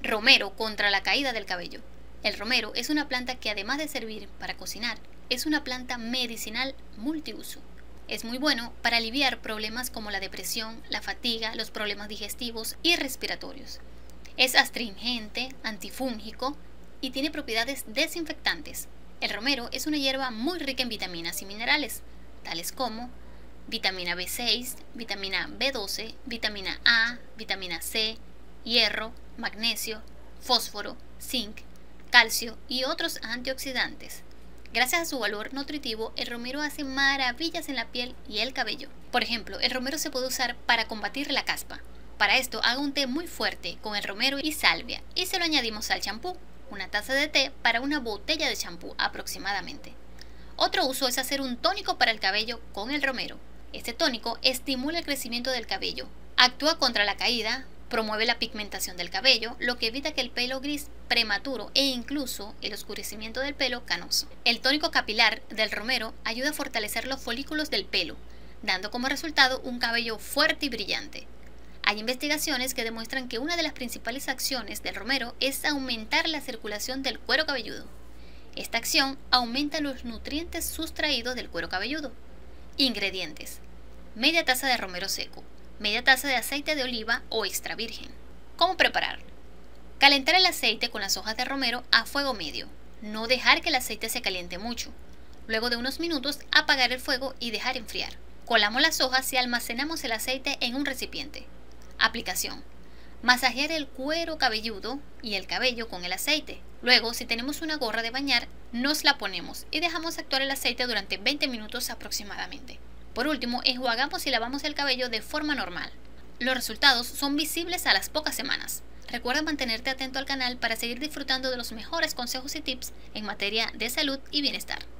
Romero contra la caída del cabello. El romero es una planta que, además de servir para cocinar, es una planta medicinal multiuso. Es muy bueno para aliviar problemas como la depresión, la fatiga, los problemas digestivos y respiratorios. Es astringente, antifúngico y tiene propiedades desinfectantes. El romero es una hierba muy rica en vitaminas y minerales, tales como vitamina B6, vitamina B12, vitamina A, vitamina C, hierro, magnesio, fósforo, zinc, calcio y otros antioxidantes. Gracias a su valor nutritivo, el romero hace maravillas en la piel y el cabello. Por ejemplo, el romero se puede usar para combatir la caspa. Para esto, haga un té muy fuerte con el romero y salvia y se lo añadimos al champú, una taza de té para una botella de champú aproximadamente. Otro uso es hacer un tónico para el cabello con el romero. Este tónico estimula el crecimiento del cabello, actúa contra la caída, promueve la pigmentación del cabello, lo que evita que el pelo gris prematuro e incluso el oscurecimiento del pelo canoso. El tónico capilar del romero ayuda a fortalecer los folículos del pelo, dando como resultado un cabello fuerte y brillante. Hay investigaciones que demuestran que una de las principales acciones del romero es aumentar la circulación del cuero cabelludo. Esta acción aumenta los nutrientes sustraídos del cuero cabelludo. Ingredientes: media taza de romero seco, media taza de aceite de oliva o extra virgen. ¿Cómo preparar? Calentar el aceite con las hojas de romero a fuego medio. No dejar que el aceite se caliente mucho. Luego de unos minutos, apagar el fuego y dejar enfriar. Colamos las hojas y almacenamos el aceite en un recipiente. Aplicación: masajear el cuero cabelludo y el cabello con el aceite. Luego, si tenemos una gorra de bañar, nos la ponemos y dejamos actuar el aceite durante 20 minutos aproximadamente. Por último, enjuagamos y lavamos el cabello de forma normal. Los resultados son visibles a las pocas semanas. Recuerda mantenerte atento al canal para seguir disfrutando de los mejores consejos y tips en materia de salud y bienestar.